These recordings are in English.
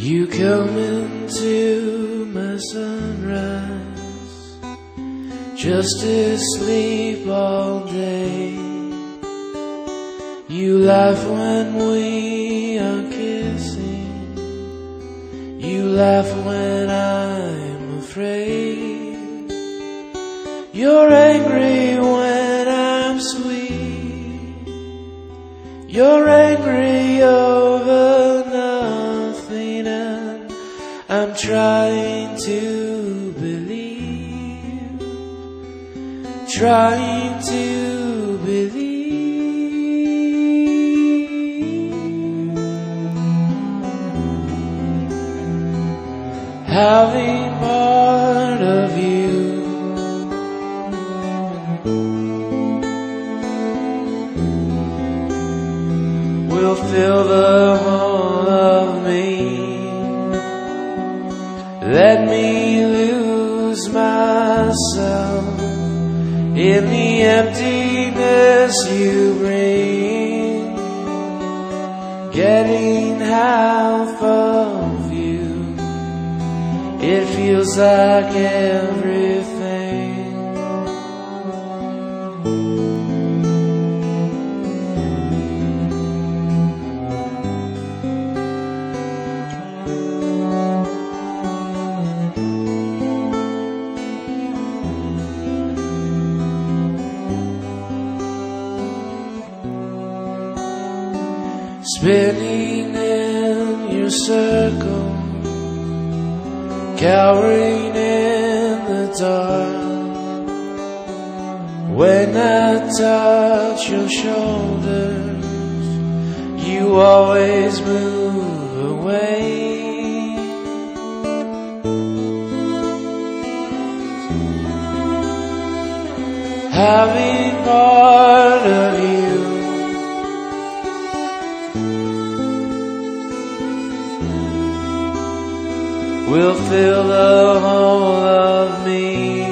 You come into my sunrise, just asleep all day. You laugh when we are kissing, you laugh when I'm afraid. You're angry when I'm sweet, you're angry over nothing, and I'm trying to believe, trying to believe. Having part of you will fill the whole of me. Let me lose myself in the emptiness you bring, getting half of you. It feels like everything. Spinning in your circle, cowering in the dark. When I touch your shoulders, you always move away. Having part of you will fill the whole of me.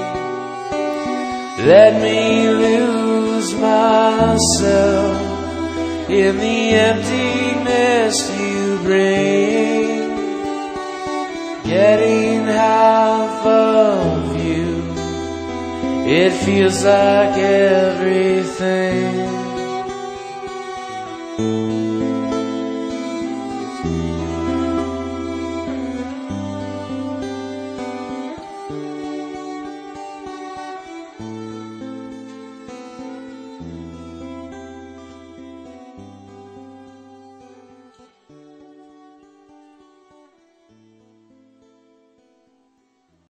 Let me lose myself in the emptiness you bring, getting half of you. It feels like everything.